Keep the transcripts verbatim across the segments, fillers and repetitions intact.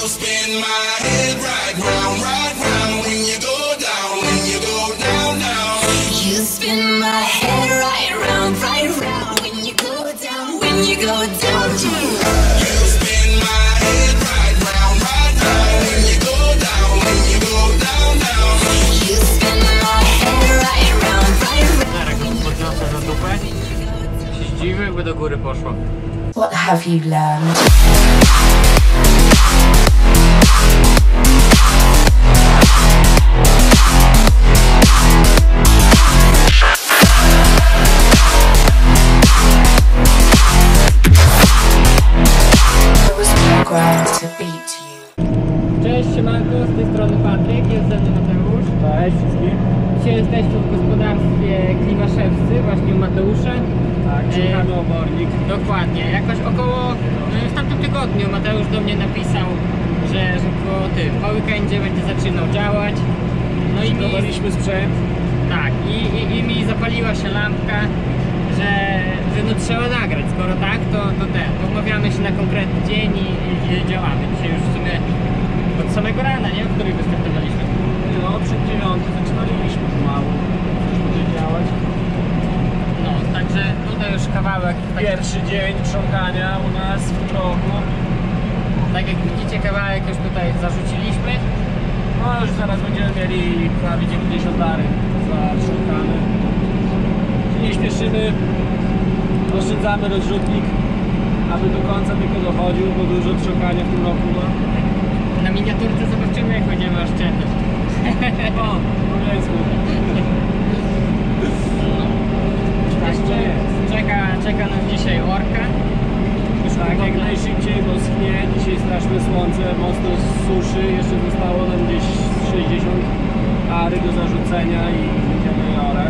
spin my head right round, right round when you go down, when you go down, down. You spin my head right round, right round when you go down, when you go down, down. You spin my head right round, right round when you go down, when you go down, down. You spin my head right round, right round. Darek podniosę za dupę. Się zdziwię, by do góry poszło. What have you learned? Cześć, siemanko, z tej strony Patryk, jest ze mną Mateusz. Cześć wszystkim. Dzisiaj jesteśmy w gospodarstwie Klimaszewscy, właśnie u Mateusza. Tak, szukamy obornik. Dokładnie, jakoś około, w tamtym tygodniu Mateusz do mnie napisał, że, że po, ty, po weekendzie będzie zaczynał działać. No i mi, Przygotowaliśmy sprzęt. tak, i, i, i mi zapaliła się lampka, że, że no trzeba nagrać, skoro tak, to, to ten, to umawiamy się na konkretny dzień i, i, i działamy. Dzisiaj już w sumie od samego rana, nie? W której wystartowaliśmy. No, przed dziewiątą zaczynaliśmy pomału. Już będzie działać. No, także tutaj już kawałek. Tak, Pierwszy dzień trząkania u nas w tym roku. tak jak widzicie, kawałek już tutaj zarzuciliśmy. No, już zaraz będziemy mieli prawie dziewięćdziesiąt dary za trząkane. Nie śpieszymy. Oszczędzamy rozrzutnik, aby do końca tylko dochodził, bo dużo trząkania w tym roku ma. Na miniaturce zobaczymy, jak będziemy oszczędzać. O, powiedzmy. Jeszcze czeka, czeka nas dzisiaj orka. Już Tak, jak podobno- najszybciej, bo schnie. Dzisiaj straszne słońce, mocno suszy. Jeszcze zostało nam gdzieś sześćdziesiąt ary do zarzucenia i będziemy orać.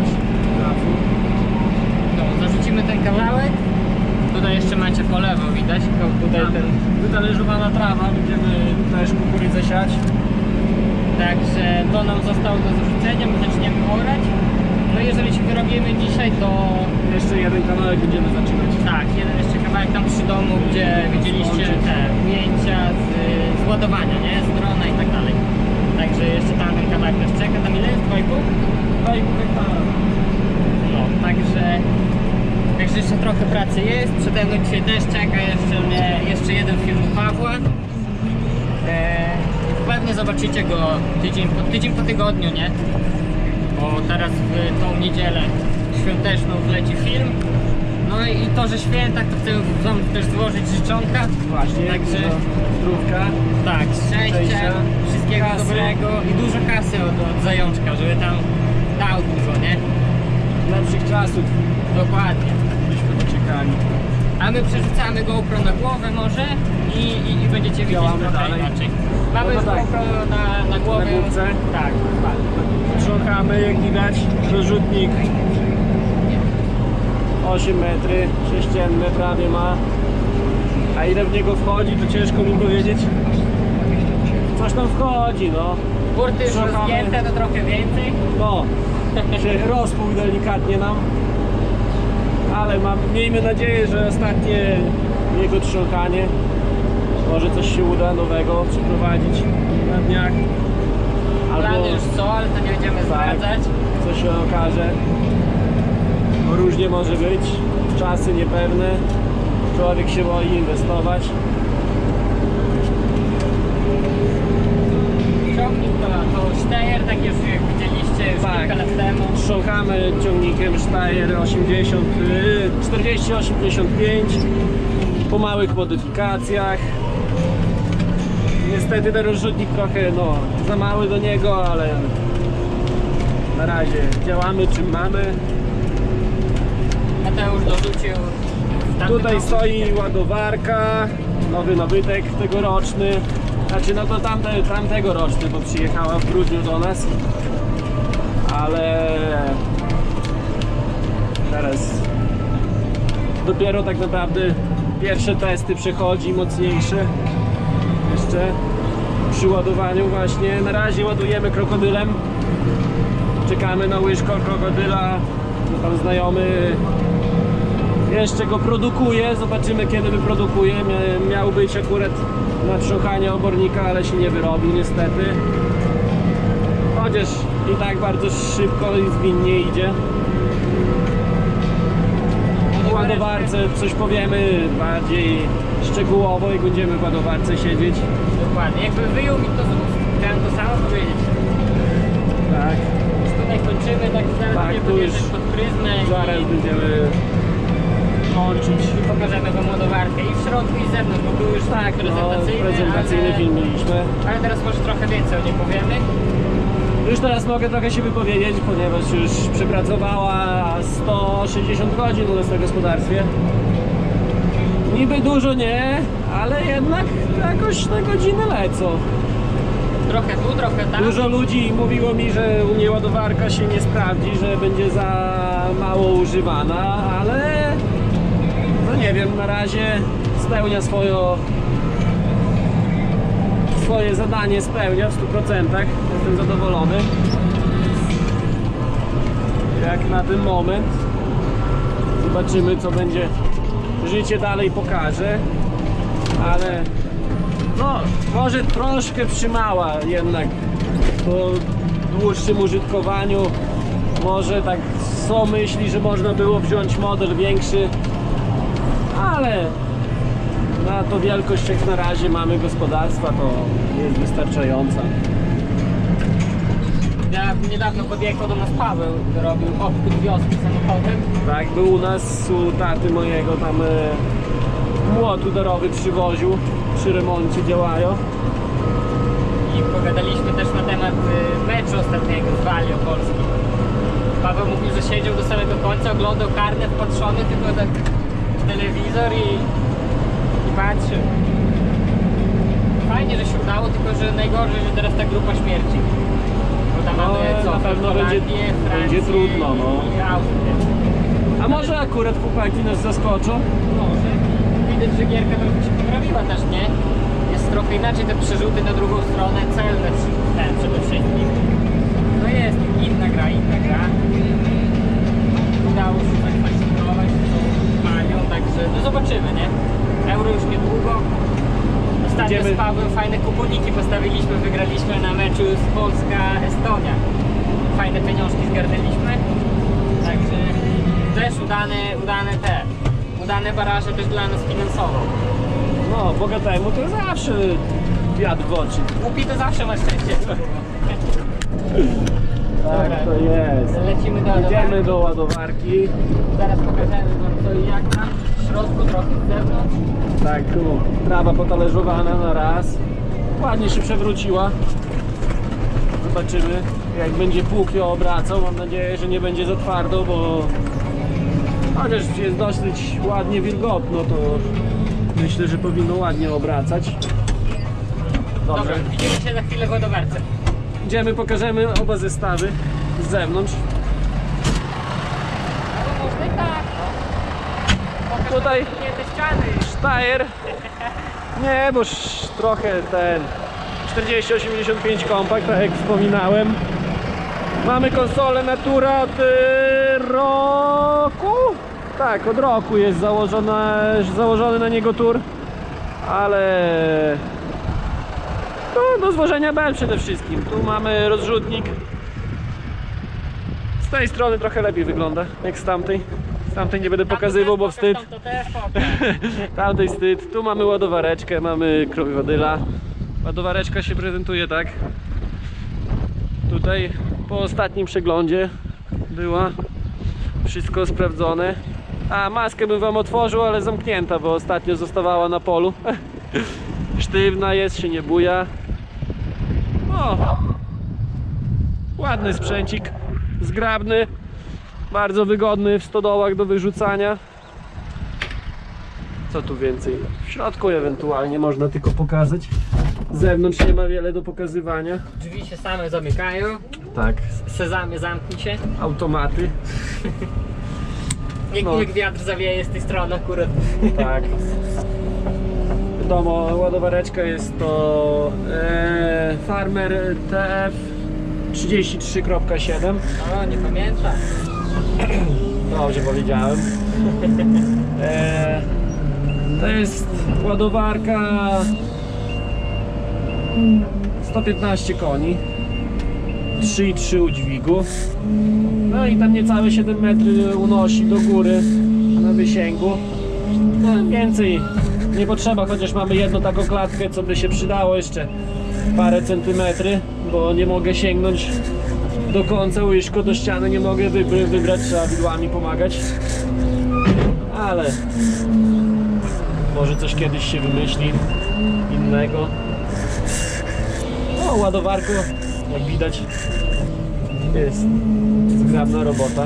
No, zarzucimy ten kawałek. Tutaj jeszcze macie po lewo, widać. Tutaj ten. Wytależowana trawa, będziemy też kukurydzę siać. Także to nam zostało do zarzucenia, my zaczniemy orać. No jeżeli się wyrobimy dzisiaj, to Jeszcze jeden kawałek będziemy zaczynać. tak, jeden jeszcze kawałek tam przy domu, gdzie widzieliście te ujęcia z, z ładowania, nie? Z drona i tak dalej. Także jeszcze tam ten kawałek też czeka. Tam ile jest? dwa i pół? dwa i pół hektara. No, także, także jeszcze trochę pracy jest. Przede mną dzisiaj też czeka jeszcze, mnie, jeszcze jeden film u Pawła. Eee, pewnie zobaczycie go tydzień po, tydzień po tygodniu, nie? Bo teraz w tą niedzielę świąteczną wleci film. No i to, że święta, to chcę wam też złożyć życzonka. Właśnie, Także dużo zdrówka. tak, szczęścia, Szczęścia, wszystkiego kasy. dobrego i dużo kasy od, od zajączka, żeby tam dał dużo, nie? Lepszych czasów Dokładnie. byśmy doczekali. A my przerzucamy GoPro na głowę może i, i, i będziecie widzieć Działamy trochę dalej. inaczej. Mamy No już to tak. GoPro na, na głowie. Na główce? Tak, dokładnie. Trząkamy, jak widać, rozrzutnik osiem metrów, sześcienne prawie ma. A ile w niego wchodzi, to ciężko mi powiedzieć. Coś tam wchodzi, no. Burty już Szukamy. rozgięte, to trochę więcej. No, się rozpół delikatnie nam. Ale mam, miejmy nadzieję, że ostatnie jego trząkanie może coś się uda nowego przeprowadzić na dniach. Plany już są, ale to nie będziemy zdradzać. Co się okaże. Bo różnie może być. Czasy niepewne. Człowiek się boi inwestować. Ciągnik to, to Steyr, tak już jak widzieliście już Tak. kilka lat temu. Trząkamy ciągnikiem Steyr osiemdziesiąt, czterdzieści osiemdziesiąt pięć po małych modyfikacjach. Niestety ten rozrzutnik trochę no, za mały do niego, ale na razie działamy czym mamy. Mateusz dorzucił. tamty Tutaj rok. stoi ładowarka, nowy nabytek tegoroczny. Znaczy no to tamte, tamtegoroczny, bo przyjechała w grudniu do nas. Ale teraz dopiero tak naprawdę pierwsze testy przechodzi, mocniejsze jeszcze przy ładowaniu właśnie. Na razie ładujemy krokodylem, czekamy na łyżko krokodyla. No tam znajomy jeszcze go produkuje, zobaczymy kiedy wyprodukuje. Miał być akurat na trząchanie obornika, ale się nie wyrobił niestety. Chociaż i tak bardzo szybko i zwinnie idzie. O ładowarce coś powiemy bardziej szczegółowo, jak będziemy w ładowarce siedzieć. Dokładnie, jakby wyjął mi to z ust, chciałem to samo powiedzieć. Tak, Już tutaj kończymy, tak zaraz Tak, będziemy tu podjeżdżać już pod pryzmę zaraz i, będziemy kończyć. i pokażemy wam ładowarkę i w środku i z zewnątrz, bo był już Tak, no, prezentacyjny, prezentacyjny ale, film mieliśmy. ale teraz może trochę więcej o nim powiemy. Już teraz mogę trochę się wypowiedzieć, ponieważ już przepracowała sto sześćdziesiąt godzin u nas na gospodarstwie. Niby dużo nie, ale jednak jakoś te godziny lecą. Trochę tu, trochę tam. Dużo ludzi mówiło mi, że u mnie ładowarka się nie sprawdzi, że będzie za mało używana, ale no nie wiem, na razie spełnia swoje swoje zadanie, spełnia w stu procentach. Jestem zadowolony. Jak na ten moment. Zobaczymy, co będzie życie dalej pokaże, ale no, może troszkę przymała jednak po dłuższym użytkowaniu. Może tak są myśli, że można było wziąć model większy, ale na to wielkość, jak na razie mamy gospodarstwa, to jest wystarczająca. Ja niedawno podjechał do nas Paweł, robił obchód wioski samochodem. Tak, był u nas, u taty mojego tam e, młot udarowy przywoził, przy remoncie działają. I pogadaliśmy też na temat y, meczu ostatniego z Walii Opolski. Paweł mówił, że siedział do samego końca, oglądał karnet wpatrzony tylko tak w telewizor i, i patrzył. Fajnie, że się udało, tylko że najgorzej, że teraz ta grupa śmierci. Bo tam No, mamy co, na pewno Holandię, będzie- Francję będzie trudno, no. i Austrię. A może akurat chłopaki nas zaskoczą? Może. Widać, że gierka trochę się poprawiła też, nie? Jest trochę inaczej te przerzuty na drugą stronę, celne przy- ten przede wszystkim. No jest inna gra, inna gra. Udało się zakwalifikować z tą Malią, także no zobaczymy, nie? Euro już niedługo. Ostatnio Idziemy. z Pawłem fajne kuponiki postawiliśmy, wygraliśmy na meczu z Polska-Estonia. Fajne pieniążki zgarnęliśmy. Także też udane, udane te, udane baraże też dla nas finansowo. No, bogatemu to zawsze wiatr w oczy. Głupi to zawsze ma szczęście. Tak, to jest. Lecimy do Idziemy ładowarki. do ładowarki. Zaraz pokażemy wam co i jak tam. W środku trochę z zewnątrz. Tak, tu trawa potalerzowana na raz. Ładnie się przewróciła. Zobaczymy, jak będzie pług ją obracał. Mam nadzieję, że nie będzie za twardo, bo chociaż jest dosyć ładnie wilgotno, to myślę, że powinno ładnie obracać. Dobra, Dobrze. widzimy się za chwilę w ładowarce. Idziemy, pokażemy oba zestawy z zewnątrz. No można i tak, no. Pokaż Tutaj- nam nie te ściany. Steyr. Nie, bo sz- trochę ten czterdzieści osiemdziesiąt pięć kompakt, tak jak wspominałem. Mamy konsolę Natura od y, roku. Tak, od roku jest założona, założony na niego tur, ale to do złożenia bel przede wszystkim. Tu mamy rozrzutnik. Z tej strony trochę lepiej wygląda jak z tamtej. Z tamtej nie będę pokazywał, bo wstyd. To też pokaż. Tamtej wstyd. Tu mamy ładowareczkę, mamy krokodyla. Ładowareczka się prezentuje tak. Tutaj po ostatnim przeglądzie była wszystko sprawdzone. A maskę bym wam otworzył, ale zamknięta, bo ostatnio zostawała na polu. Sztywna jest, się nie buja. O! Ładny sprzęcik, zgrabny, bardzo wygodny w stodołach do wyrzucania. Co tu więcej? W środku ewentualnie można tylko pokazać. Z zewnątrz nie ma wiele do pokazywania. Drzwi się same zamykają. Tak, Sezamie, zamknij się. automaty. Jak, No. jak wiatr zawieje z tej strony akurat. Tak. Wiadomo, ładowareczka jest to e, Farmer T F trzydzieści trzy kropka siedem. O, nie pamiętam. Dobrze powiedziałem. E, to jest ładowarka sto piętnaście koni, trzy i trzy udźwigu. No i tam niecałe siedem metrów unosi do góry na wysięgu. No, więcej nie potrzeba, chociaż mamy jedną taką klatkę, co by się przydało jeszcze parę centymetry, bo nie mogę sięgnąć do końca łyżko, do ściany nie mogę wybr wybrać, trzeba widłami pomagać. Ale może coś kiedyś się wymyśli innego. No, ładowarko, jak widać, jest zgrabna robota.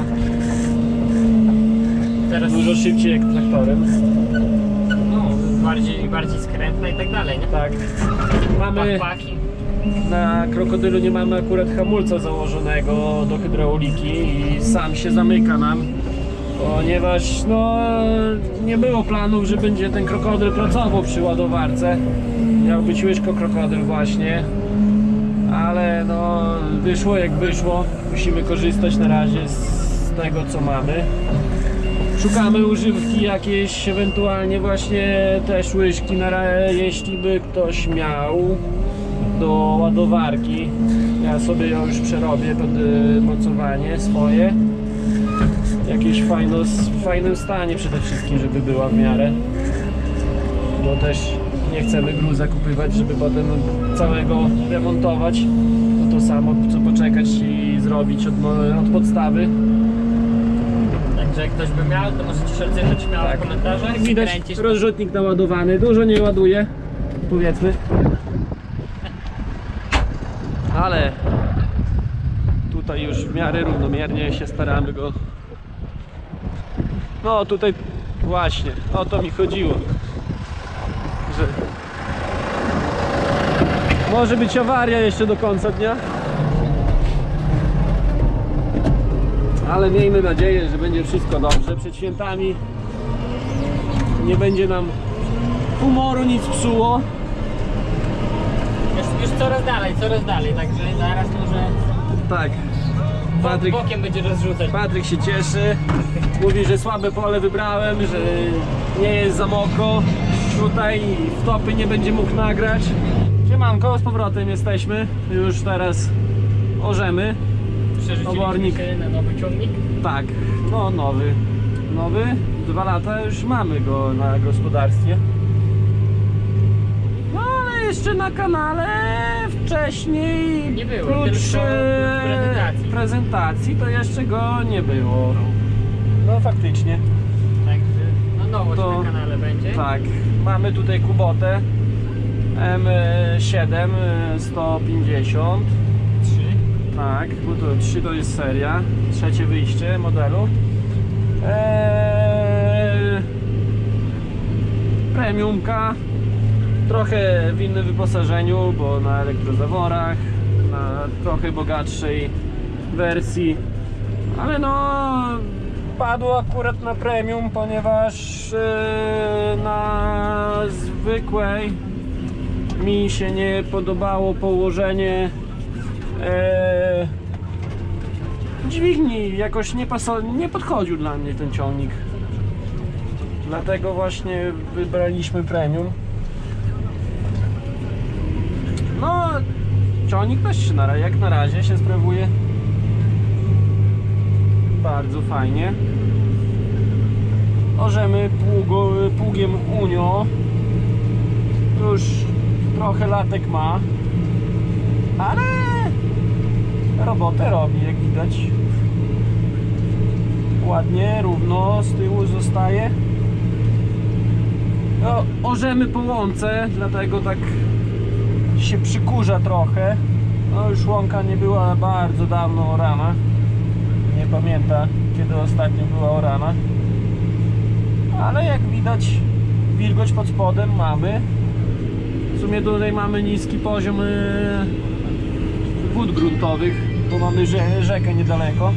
Teraz Dużo szybciej jak traktorem. no, bardziej, bardziej skrętna i tak dalej, nie? Tak. Mamy Paki. na krokodylu nie mamy akurat hamulca założonego do hydrauliki i sam się zamyka nam, ponieważ no nie było planów, że będzie ten krokodyl pracował przy ładowarce. Miał być łyżko krokodyl właśnie, ale no wyszło jak wyszło. Musimy korzystać na razie z tego, co mamy. Szukamy używki jakieś, ewentualnie właśnie też łyżki, na razie, jeśli by ktoś miał do ładowarki. Ja sobie ją już przerobię pod y, mocowanie swoje. Jakieś fajno, w fajnym stanie przede wszystkim, żeby była w miarę. Bo też nie chcemy gruza kupywać, żeby potem całego remontować. To to samo, co poczekać i zrobić od, od podstawy. Także jak ktoś by miał, to możecie się odzywać śmiało Tak. w komentarzach. Jak widać, Kręcisz. rozrzutnik naładowany, dużo nie ładuje, powiedzmy. Ale tutaj już w miarę równomiernie się staramy go. No tutaj właśnie, o to mi chodziło, że może być awaria jeszcze do końca dnia. Ale miejmy nadzieję, że będzie wszystko dobrze. Przed świętami nie będzie nam humoru nic psuło. Już, już coraz dalej, coraz dalej, także zaraz może Tak. Patryk, bokiem będzie rozrzucać. Patryk się cieszy. Mówi, że słabe pole wybrałem, że nie jest za mokro. Tutaj w topy nie będzie mógł nagrać. Siemanko, z powrotem jesteśmy. Już teraz orzemy. Przerzuciliśmy obornik. się na nowy ciągnik. Tak, no nowy. Nowy. Dwa lata już mamy go na gospodarstwie. No ale jeszcze na kanale wcześniej Nie było, prócz tylko e, prezentacji. prezentacji to jeszcze go nie było. No faktycznie. Także no nowość To- na kanale będzie. Tak, mamy tutaj Kubotę M siedem sto pięćdziesiąt. Trzy. Tak, bo to trzy to jest seria, trzecie wyjście modelu. Eee, premiumka, trochę w innym wyposażeniu, bo na elektrozaworach, na trochę bogatszej wersji, ale no padło akurat na premium, ponieważ e, na zwykłej mi się nie podobało położenie e, dźwigni, jakoś nie, paso- nie podchodził dla mnie ten ciągnik, dlatego właśnie wybraliśmy premium. No ciągnik też się na, jak na razie się sprawuje bardzo fajnie. Orzemy pługo, pługiem Unio, już trochę latek ma, ale robotę robi, jak widać. Ładnie, równo z tyłu zostaje. No, orzemy po łące, dlatego tak się przykurza trochę. No już łąka nie była bardzo dawno orana. Nie pamięta, kiedy ostatnio była orana. Ale jak widać, wilgoć pod spodem mamy. W sumie tutaj mamy niski poziom wód gruntowych, bo mamy rze rzekę niedaleko.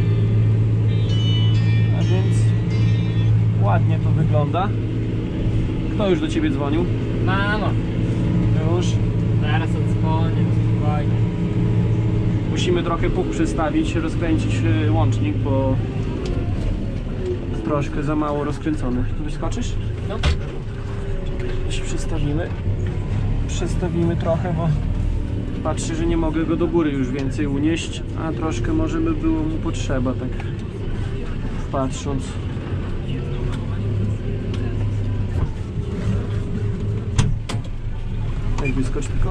A więc ładnie to wygląda. Kto już do ciebie dzwonił? Mamo, Już. zaraz odzwonię, spokojnie. Musimy trochę puk przystawić, rozkręcić y, łącznik, bo troszkę za mało rozkręcony. Tu wyskoczysz? No, To się przystawimy. przestawimy trochę, bo patrzę, że nie mogę go do góry już więcej unieść, a troszkę może by było mu potrzeba, tak patrząc. Tak, wyskocz tylko.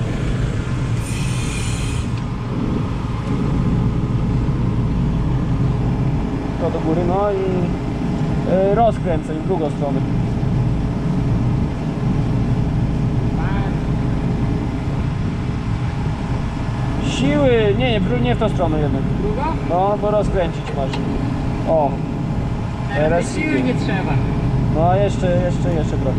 To do góry, no i yy, rozkręcę w drugą stronę. Siły! Nie, nie, nie w tą stronę jednak. Drugą? No, bo rozkręcić masz. O! Teraz Siły idzie. nie trzeba. No, jeszcze, jeszcze, jeszcze trochę.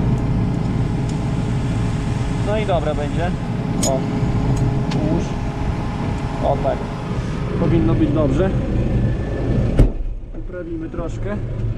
No i dobra będzie. O! Ułóż. O, tak. Powinno być dobrze. Poprawimy troszkę.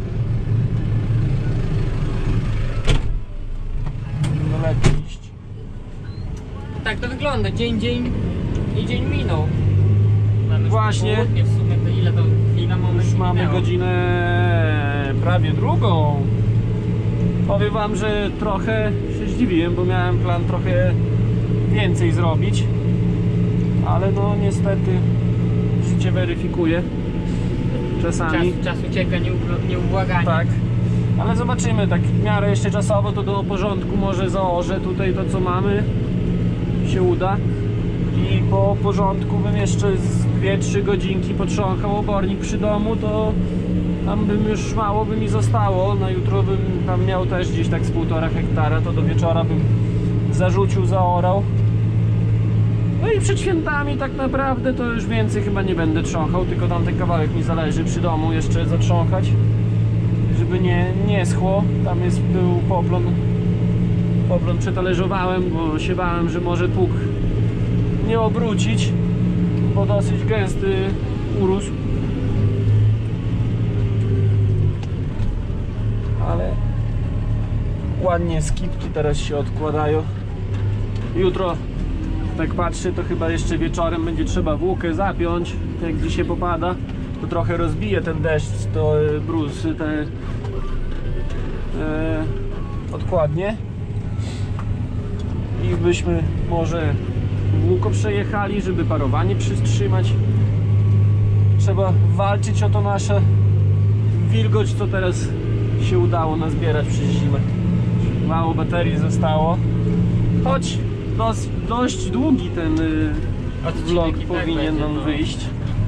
No lepiej iść. Tak to wygląda. Dzień, dzień i dzień minął. Mamy już Właśnie. południe w sumie, to ile to chwila, moment Już mamy minęło. godzinę prawie drugą. Powiem wam, że trochę się zdziwiłem, bo miałem plan trochę więcej zrobić. Ale no niestety życie weryfikuje czasami. Czas, czas ucieka nieubl- nieubłaganie. Tak. Ale zobaczymy, tak w miarę jeszcze czasowo to do porządku może założę tutaj to co mamy. Się uda. I po porządku bym jeszcze z dwie trzy godzinki potrząchał obornik przy domu, to tam bym już mało by mi zostało. Na jutro bym tam miał też gdzieś tak z półtora hektara, to do wieczora bym zarzucił, zaorał. No i przed świętami tak naprawdę to już więcej chyba nie będę trząchał, tylko tam ten kawałek mi zależy przy domu jeszcze zatrząchać, żeby nie, nie schło. Tam jest, był poplon, poplon przetalerzowałem, bo się bałem, że może pług nie obrócić, bo dosyć gęsty urósł. Ale ładnie skipki teraz się odkładają. Jutro, tak patrzę, to chyba jeszcze wieczorem będzie trzeba włókę zapiąć, jak dzisiaj popada, to trochę rozbije ten deszcz, to e, brusy te e, odkładnie i byśmy może włóko przejechali, żeby parowanie przytrzymać. Trzeba walczyć o to nasze wilgoć, co teraz się udało nazbierać przez zimę. Mało baterii zostało, choć dość, dość długi ten y, Odcinek vlog i tak powinien będzie, nam no. wyjść.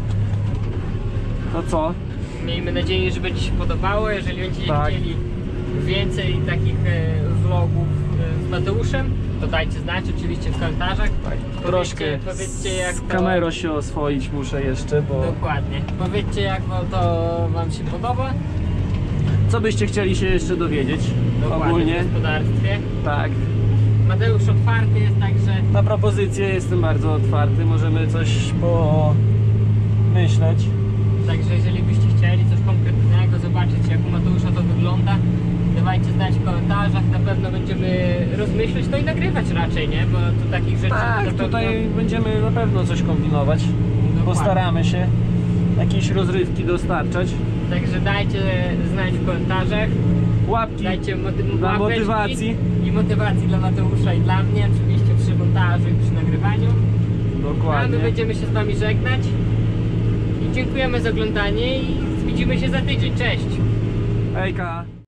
To co? Miejmy nadzieję, że będzie się podobało. Jeżeli będziecie Tak. chcieli więcej takich e, vlogów e, z Mateuszem, to dajcie znać oczywiście w komentarzach. Powiedzcie, Troszkę powiedzcie jak z to... kamerą się oswoić muszę jeszcze, bo Dokładnie. Powiedzcie jak wam to wam się podoba. co byście chcieli się jeszcze dowiedzieć Dokładnie ogólnie? w gospodarstwie. Tak. Mateusz otwarty jest, także Na propozycje jestem bardzo otwarty, możemy coś pomyśleć. Także jeżeli byście chcieli coś konkretnego zobaczyć, jak u Mateusza to wygląda, dawajcie znać w komentarzach, na pewno będziemy rozmyślać to i nagrywać raczej, nie? Bo tu takich rzeczy na Tak, pewno... tutaj będziemy na pewno coś kombinować. Postaramy się jakieś rozrywki dostarczać. Także dajcie znać w komentarzach, Łapki dajcie moty- dla łapeczki motywacji. i motywacji dla Mateusza i dla mnie, oczywiście przy montażu i przy nagrywaniu. A my Dokładnie. będziemy się z wami żegnać i dziękujemy za oglądanie i widzimy się za tydzień. Cześć! Hejka!